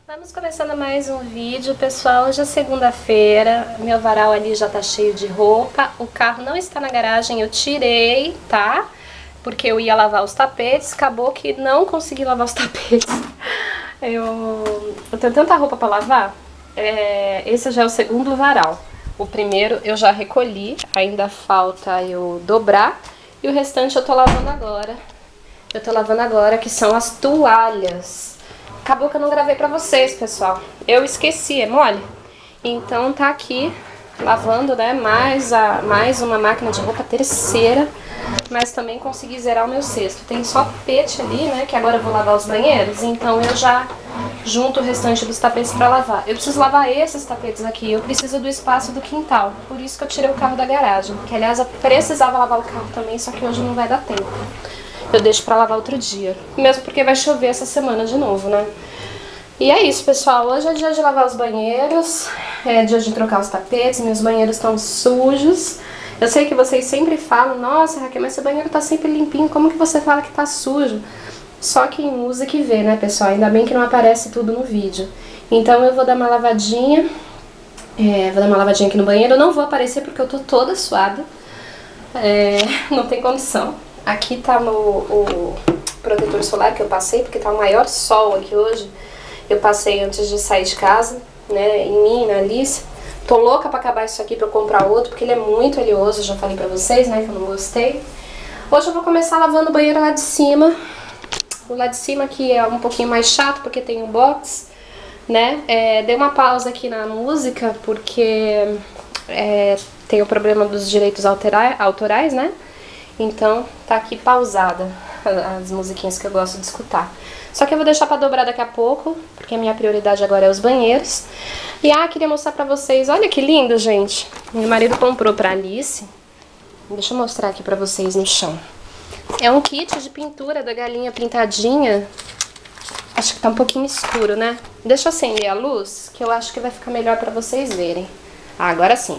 Vamos começando mais um vídeo, pessoal. Hoje é segunda-feira, meu varal ali já tá cheio de roupa. O carro não está na garagem, eu tirei, tá? Porque eu ia lavar os tapetes, acabou que não consegui lavar os tapetes. Eu tenho tanta roupa pra lavar. Esse já é o segundo varal. O primeiro eu já recolhi, ainda falta eu dobrar. E o restante eu tô lavando agora. Eu tô lavando agora, que são as toalhas. Acabou que eu não gravei pra vocês, pessoal. Eu esqueci, é mole? Então tá aqui lavando, né? Mais uma máquina de roupa, terceira. Mas também consegui zerar o meu cesto. Tem só tapete ali, né? Que agora eu vou lavar os banheiros. Então eu já junto o restante dos tapetes pra lavar. Eu preciso lavar esses tapetes aqui. Eu preciso do espaço do quintal. Por isso que eu tirei o carro da garagem. Que aliás eu precisava lavar o carro também, só que hoje não vai dar tempo. Eu deixo pra lavar outro dia. Mesmo porque vai chover essa semana de novo, né? E é isso, pessoal. Hoje é dia de lavar os banheiros. É dia de trocar os tapetes. Meus banheiros estão sujos. Eu sei que vocês sempre falam: nossa, Raquel, mas seu banheiro tá sempre limpinho. Como que você fala que tá sujo? Só quem usa que vê, né, pessoal? Ainda bem que não aparece tudo no vídeo. Então eu vou dar uma lavadinha. Vou dar uma lavadinha aqui no banheiro. Eu não vou aparecer porque eu tô toda suada. Não tem condição. Aqui tá o protetor solar que eu passei, porque tá o maior sol aqui hoje. Eu passei antes de sair de casa, né, em mim, na Alice. Tô louca pra acabar isso aqui pra eu comprar outro, porque ele é muito oleoso, já falei pra vocês, né, que eu não gostei. Hoje eu vou começar lavando o banheiro lá de cima. O lá de cima aqui é um pouquinho mais chato, porque tem um box, né. Dei uma pausa aqui na música, porque tem o problema dos direitos autorais, né. Então tá aqui pausada as musiquinhas que eu gosto de escutar. Só que eu vou deixar pra dobrar daqui a pouco, porque a minha prioridade agora é os banheiros. E queria mostrar pra vocês, olha que lindo, gente. Meu marido comprou pra Alice. Deixa eu mostrar aqui pra vocês no chão. É um kit de pintura da galinha pintadinha. Acho que tá um pouquinho escuro, né? Deixa eu acender a luz, que eu acho que vai ficar melhor pra vocês verem. Agora sim.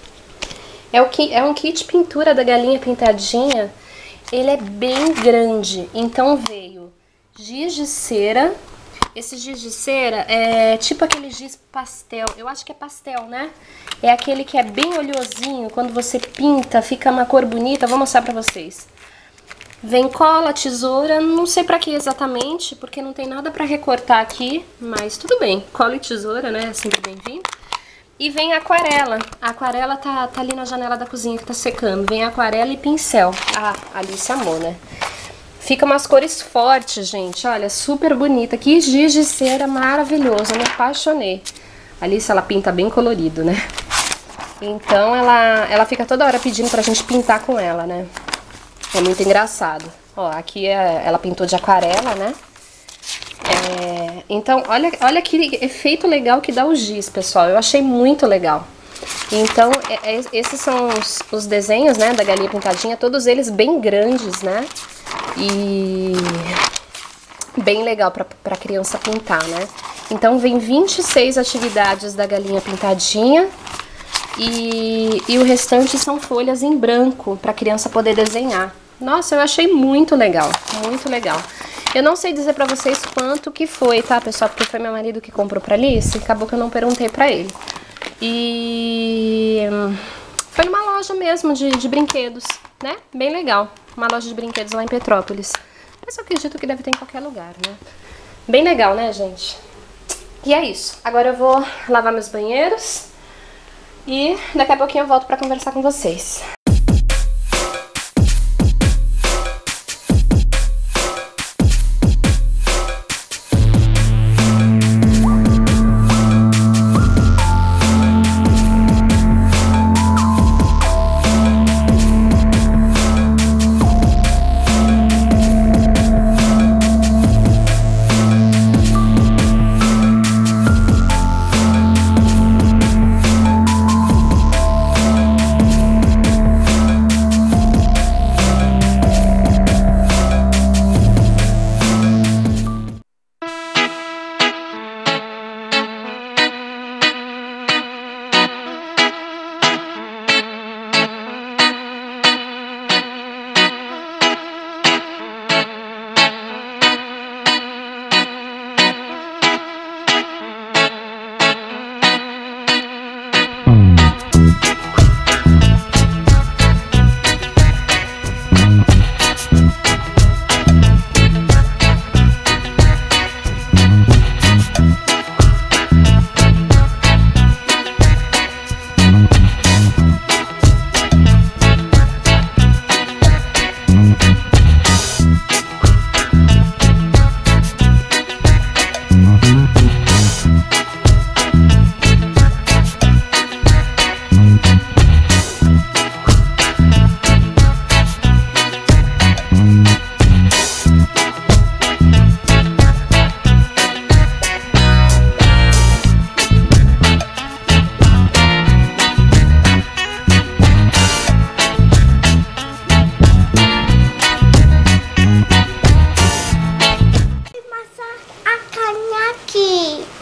É um kit pintura da galinha pintadinha. Ele é bem grande, então veio giz de cera. Esse giz de cera é tipo aquele giz pastel. Eu acho que é pastel, né? É aquele que é bem oleosinho. Quando você pinta, fica uma cor bonita. Vou mostrar pra vocês. Vem cola, tesoura, não sei pra que exatamente, porque não tem nada pra recortar aqui. Mas tudo bem, cola e tesoura, né? É sempre bem-vindo. E vem aquarela. A aquarela tá ali na janela da cozinha que tá secando. Vem aquarela e pincel. A Alice amou, né? Fica umas cores fortes, gente. Olha, super bonita. Que giz de cera maravilhoso. Eu me apaixonei. A Alice, ela pinta bem colorido, né? Então, ela fica toda hora pedindo pra gente pintar com ela, né? É muito engraçado. Ó, aqui ela pintou de aquarela, né? Então, olha que efeito legal que dá o giz, pessoal. Eu achei muito legal. Então, esses são os desenhos, né, da galinha pintadinha. Todos eles bem grandes, né? E bem legal pra criança pintar, né? Então, vem 26 atividades da galinha pintadinha. E o restante são folhas em branco pra criança poder desenhar. Nossa, eu achei muito legal, muito legal. Eu não sei dizer pra vocês quanto que foi, tá, pessoal? Porque foi meu marido que comprou pra Alice, acabou que eu não perguntei pra ele. E foi numa loja mesmo de brinquedos, né? Bem legal. Uma loja de brinquedos lá em Petrópolis. Mas eu acredito que deve ter em qualquer lugar, né? Bem legal, né, gente? E é isso. Agora eu vou lavar meus banheiros e daqui a pouquinho eu volto pra conversar com vocês.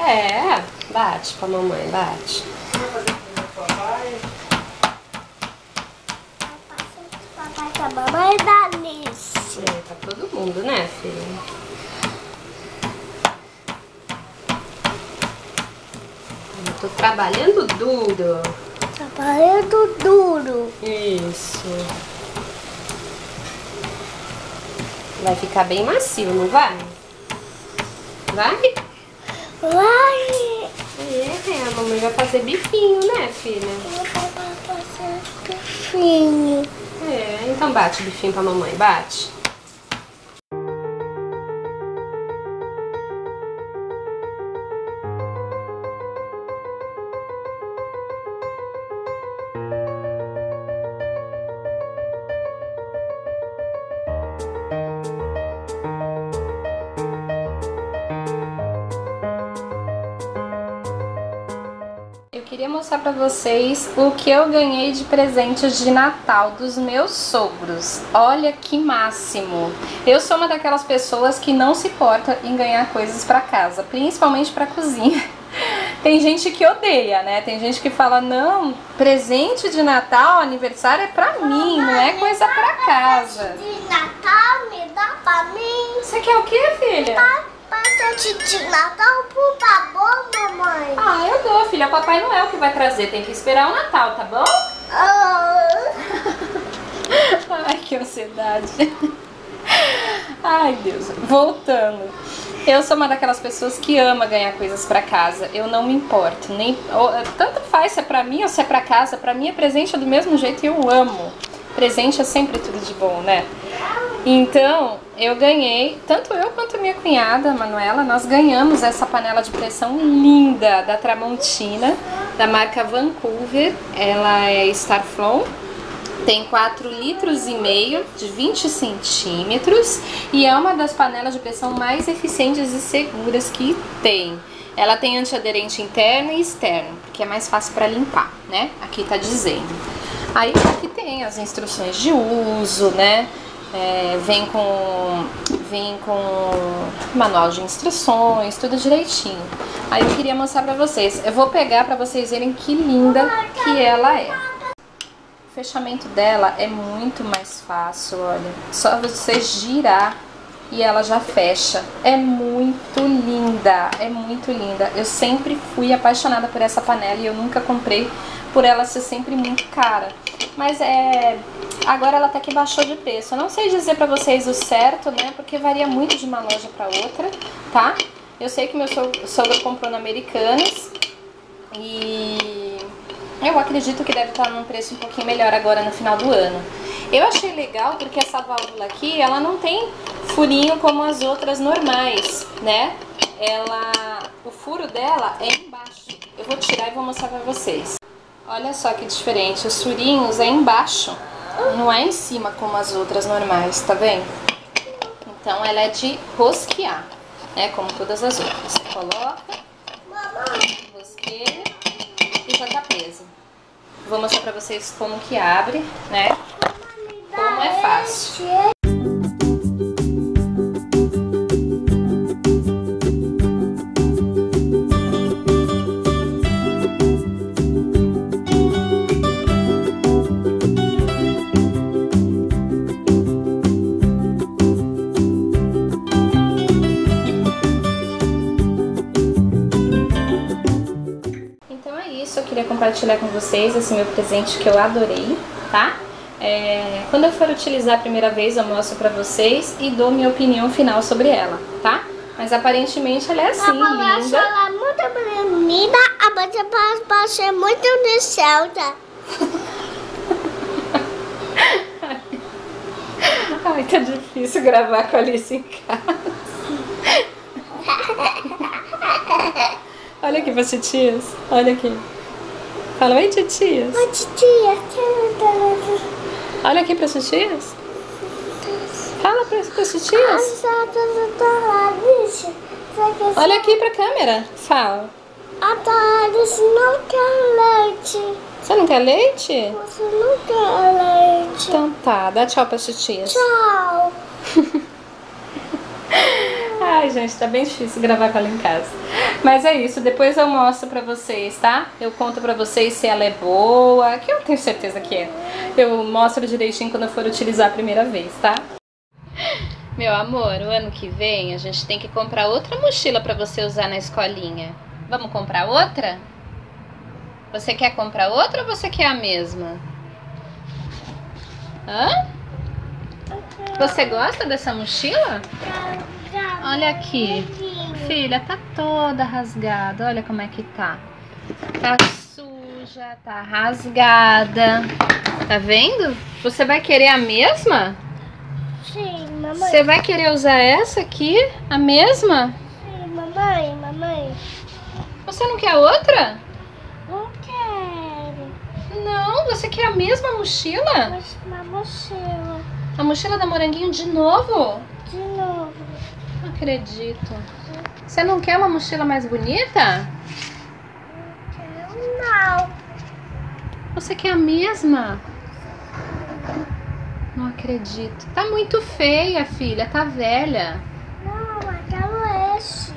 É, bate pra mamãe, bate. Papai com a mamãe da Alice. É, tá todo mundo, né, filho? Eu tô trabalhando duro. Trabalhando duro. Isso. Vai ficar bem macio, não vai? Vai? Vai. É, a mamãe vai fazer bifinho, né, filha? Eu vou fazer bifinho. É, então bate o bifinho pra mamãe, bate. Eu queria mostrar pra vocês o que eu ganhei de presentes de Natal dos meus sogros. Olha que máximo! Eu sou uma daquelas pessoas que não se importa em ganhar coisas pra casa, principalmente pra cozinha. Tem gente que odeia, né? Tem gente que fala, não, presente de Natal, aniversário é pra mim, não é coisa pra casa. De Natal me dá pra mim. Você quer o quê, filha? Presente de Natal, por favor, mamãe. Ah, eu dou, filha. Papai Noel que vai trazer. Tem que esperar o Natal, tá bom? Ai, que ansiedade. Ai, Deus. Voltando. Eu sou uma daquelas pessoas que ama ganhar coisas pra casa. Eu não me importo. Tanto faz se é pra mim ou se é pra casa. Pra mim é presente do mesmo jeito e eu amo. Presente é sempre tudo de bom, né? Então, eu ganhei, tanto eu quanto minha cunhada, Manuela, nós ganhamos essa panela de pressão linda da Tramontina, da marca Vancouver. Ela é Starflon, tem 4,5 litros de 20 centímetros e é uma das panelas de pressão mais eficientes e seguras que tem. Ela tem antiaderente interno e externo, porque é mais fácil para limpar, né? Aqui tá dizendo. Aí aqui tem as instruções de uso, né? Vem com manual de instruções, tudo direitinho. Aí eu queria mostrar pra vocês. Eu vou pegar pra vocês verem que linda que ela é. O fechamento dela é muito mais fácil, olha. Só você girar e ela já fecha. É muito linda, é muito linda. Eu sempre fui apaixonada por essa panela e eu nunca comprei por ela ser sempre muito cara. Mas agora ela até que baixou de preço. Eu não sei dizer pra vocês o certo, né? Porque varia muito de uma loja pra outra, tá? Eu sei que meu sogro comprou na Americanas e eu acredito que deve estar num preço um pouquinho melhor agora no final do ano. Eu achei legal porque essa válvula aqui, ela não tem furinho como as outras normais, né? O furo dela é embaixo. Eu vou tirar e vou mostrar pra vocês. Olha só que diferente, os furinhos é embaixo, não é em cima como as outras normais, tá vendo? Então ela é de rosquear, né, como todas as outras. Você coloca, rosqueia e já tá presa. Vou mostrar pra vocês como que abre, né, como é fácil. Eu queria compartilhar com vocês esse meu presente que eu adorei, tá? Quando eu for utilizar a primeira vez eu mostro pra vocês e dou minha opinião final sobre ela, tá? Mas aparentemente ela é assim, linda. Ela é muito bonita, a banda pode é muito do céu, tá? Ai, tá difícil gravar com a Alice em casa. Olha aqui pra titias, olha aqui. Fala, oi titias. Oi titia. Olha aqui pra titias. Fala pra titias. Olha aqui pra câmera. Fala. A Alice não quer leite. Você não quer leite? Você não quer leite. Então tá, dá tchau pra titias. Tchau. Ai, gente, tá bem difícil gravar com ela em casa. Mas é isso, depois eu mostro pra vocês, tá? Eu conto pra vocês se ela é boa, que eu tenho certeza que é. Eu mostro direitinho quando eu for utilizar a primeira vez, tá? Meu amor, o ano que vem a gente tem que comprar outra mochila pra você usar na escolinha. Vamos comprar outra? Você quer comprar outra ou você quer a mesma? Hã? Você gosta dessa mochila? Olha aqui. Filha, tá toda rasgada. Olha como é que tá. Tá suja, tá rasgada. Tá vendo? Você vai querer a mesma? Sim, mamãe. Você vai querer usar essa aqui? A mesma? Sim, mamãe. Você não quer outra? Não quero. Não, você quer a mesma mochila? Mas uma mochila. A mochila da Moranguinho de novo? De novo. Não acredito. Você não quer uma mochila mais bonita? Não. Você quer a mesma? Não acredito. Tá muito feia, filha. Tá velha. Não, eu quero esse.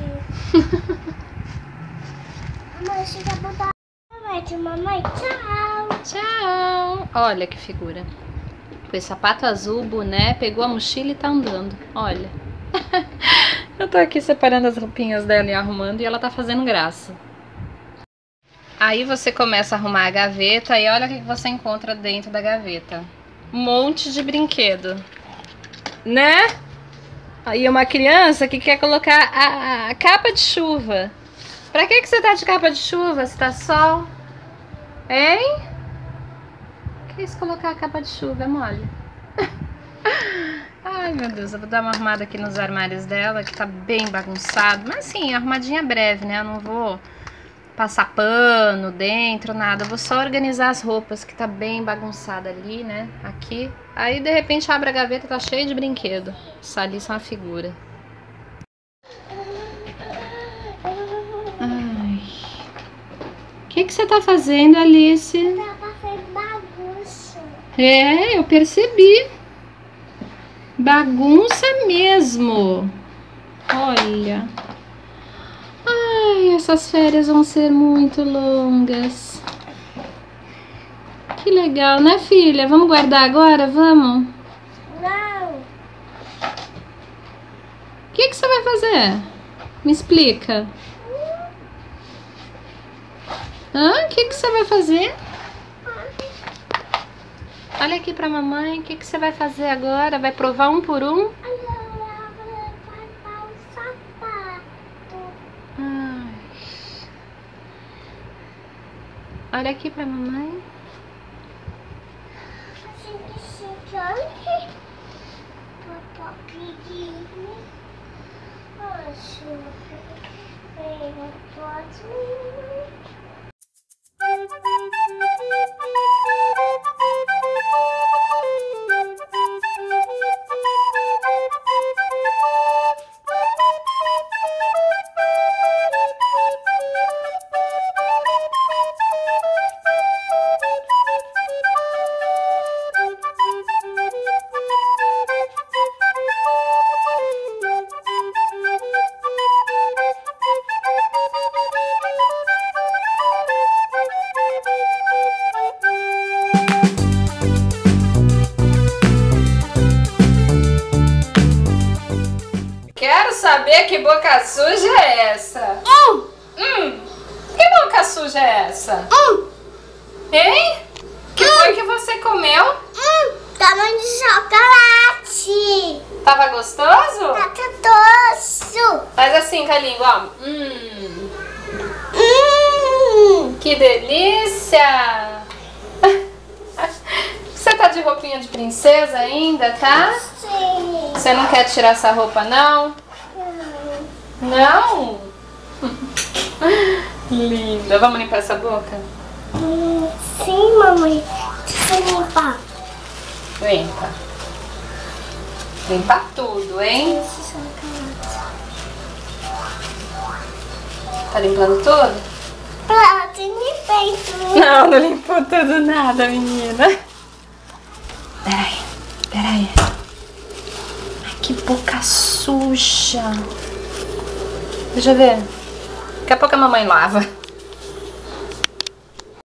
Mamãe, chega a botar. Mamãe, tchau. Tchau. Olha que figura. Com esse sapato azul, boné, pegou a mochila e tá andando. Olha. Eu tô aqui separando as roupinhas dela e arrumando e ela tá fazendo graça. Aí você começa a arrumar a gaveta e olha o que você encontra dentro da gaveta. Um monte de brinquedo. Né? Aí uma criança que quer colocar a capa de chuva. Pra que você tá de capa de chuva se tá sol? Hein? Que isso colocar a capa de chuva? É mole. Ai, meu Deus, eu vou dar uma arrumada aqui nos armários dela, que tá bem bagunçado. Mas assim, arrumadinha breve, né? Eu não vou passar pano dentro, nada. Eu vou só organizar as roupas, que tá bem bagunçada ali, né? Aqui. Aí, de repente, abre a gaveta, tá cheio de brinquedo. Essa Alice é uma figura. Ai. O que você tá fazendo, Alice? Tá fazendo bagunça. É, eu percebi. Bagunça mesmo. Olha. Ai, essas férias vão ser muito longas. Que legal, né, filha? Vamos guardar agora? Vamos? Não. O que você vai fazer? Me explica. Hã? O que você vai fazer? Olha aqui pra mamãe. O que você vai fazer agora? Vai provar um por um? Olha aqui pra mamãe. Quero saber que boca suja é essa? Que boca suja é essa? Hein? Que foi que você comeu? Tamanho de chocolate. Tava gostoso? Tá doce. Faz assim com a língua, ó. Que delícia! Você tá de roupinha de princesa ainda, tá? Sim. Você não quer tirar essa roupa, não? Não? Linda. Vamos limpar essa boca? Sim, mamãe. Deixa eu limpar. Limpa. Limpa tudo, hein? Tá limpando tudo? Tem limpei tudo. Não limpou tudo nada, menina. Peraí. Ai, que boca suja. Deixa eu ver. Daqui a pouco a mamãe lava.